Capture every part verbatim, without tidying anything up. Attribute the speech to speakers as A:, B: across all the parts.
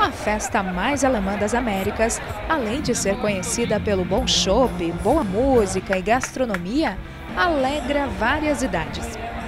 A: A festa mais alemã das Américas, além de ser conhecida pelo bom chopp, boa música e gastronomia, alegra várias idades.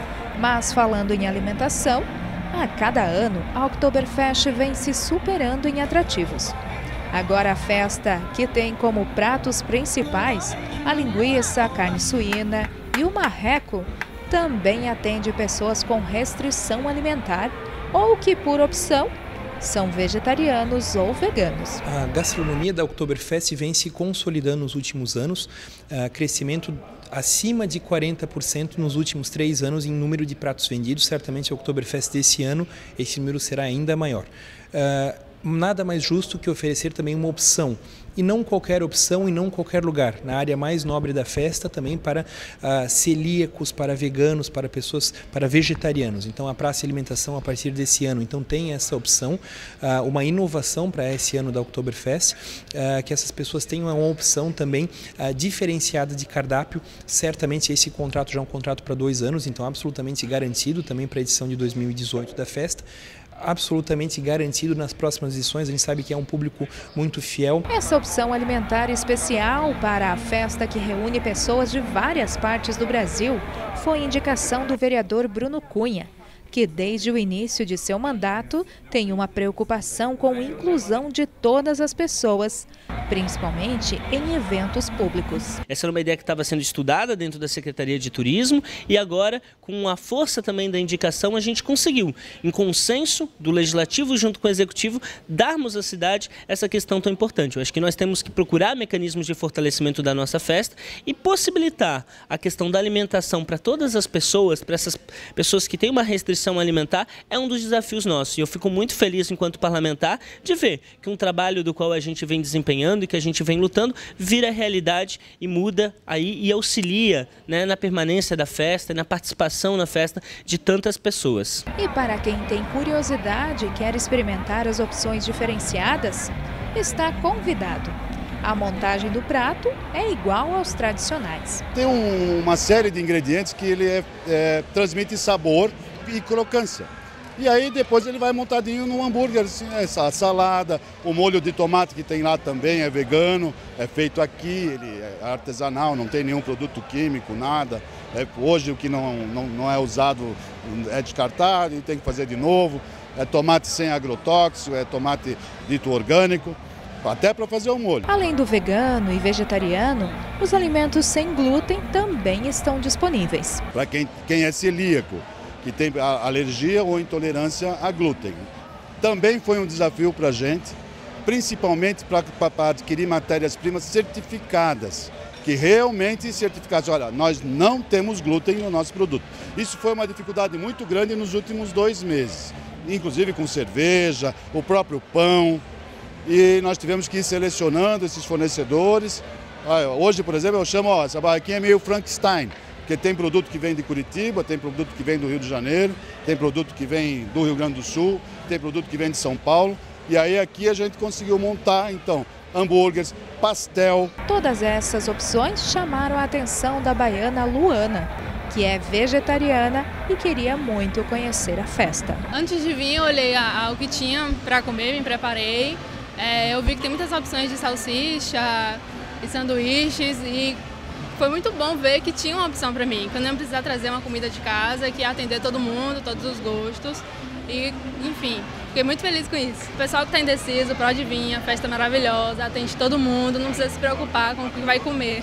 A: Mas falando em alimentação, a cada ano a Oktoberfest vem se superando em atrativos. Agora a festa, que tem como pratos principais a linguiça, a carne suína e o marreco, também atende pessoas com restrição alimentar ou que, por opção, são vegetarianos ou veganos.
B: A gastronomia da Oktoberfest vem se consolidando nos últimos anos, uh, crescimento acima de quarenta por cento nos últimos três anos em número de pratos vendidos. Certamente a Oktoberfest desse ano, esse número será ainda maior. Uh, Nada mais justo que oferecer também uma opção, e não qualquer opção e não qualquer lugar, na área mais nobre da festa, também para uh, celíacos, para veganos, para pessoas, para vegetarianos. Então a praça de alimentação a partir desse ano, então tem essa opção, uh, uma inovação para esse ano da Oktoberfest, uh, que essas pessoas tenham uma opção também uh, diferenciada de cardápio. Certamente esse contrato já é um contrato para dois anos, então absolutamente garantido também para a edição de dois mil e dezoito da festa. Absolutamente garantido nas próximas edições, a gente sabe que é um público muito fiel.
A: Essa opção alimentar especial para a festa, que reúne pessoas de várias partes do Brasil, foi indicação do vereador Bruno Cunha, que desde o início de seu mandato tem uma preocupação com a inclusão de todas as pessoas, principalmente em eventos públicos.
C: Essa era uma ideia que estava sendo estudada dentro da Secretaria de Turismo e agora, com a força também da indicação, a gente conseguiu, em consenso do Legislativo junto com o Executivo, darmos à cidade essa questão tão importante. Eu acho que nós temos que procurar mecanismos de fortalecimento da nossa festa e possibilitar a questão da alimentação para todas as pessoas, para essas pessoas que têm uma restrição alimentar, é um dos desafios nossos. E eu fico muito feliz, enquanto parlamentar, de ver que um trabalho do qual a gente vem desempenhando e que a gente vem lutando, vira realidade e muda aí e auxilia, né, na permanência da festa, na participação na festa de tantas pessoas.
A: E para quem tem curiosidade e quer experimentar as opções diferenciadas, está convidado. A montagem do prato é igual aos tradicionais.
D: Tem um, uma série de ingredientes que ele é, é, transmite sabor e crocância. E aí depois ele vai montadinho no hambúrguer, assim, essa salada, o molho de tomate que tem lá também é vegano, é feito aqui, ele é artesanal, não tem nenhum produto químico, nada. É, hoje o que não, não, não é usado é descartado e tem que fazer de novo. É tomate sem agrotóxico, é tomate dito orgânico, até para fazer o molho.
A: Além do vegano e vegetariano, os alimentos sem glúten também estão disponíveis.
D: Para quem, quem é celíaco, que tem alergia ou intolerância a glúten. Também foi um desafio para a gente, principalmente para adquirir matérias-primas certificadas, que realmente certificassem, olha, nós não temos glúten no nosso produto. Isso foi uma dificuldade muito grande nos últimos dois meses, inclusive com cerveja, o próprio pão, e nós tivemos que ir selecionando esses fornecedores. Hoje, por exemplo, eu chamo, ó, essa barraquinha é meio Frankenstein, porque tem produto que vem de Curitiba, tem produto que vem do Rio de Janeiro, tem produto que vem do Rio Grande do Sul, tem produto que vem de São Paulo. E aí aqui a gente conseguiu montar, então, hambúrgueres, pastel.
A: Todas essas opções chamaram a atenção da baiana Luana, que é vegetariana e queria muito conhecer a festa.
E: Antes de vir, eu olhei o que tinha para comer, me preparei. É, eu vi que tem muitas opções de salsicha e sanduíches e foi muito bom ver que tinha uma opção para mim, que eu não ia precisar trazer uma comida de casa, que ia atender todo mundo, todos os gostos. E, enfim, fiquei muito feliz com isso. O pessoal que está indeciso pode vir, a festa é maravilhosa, atende todo mundo, não precisa se preocupar com o que vai comer.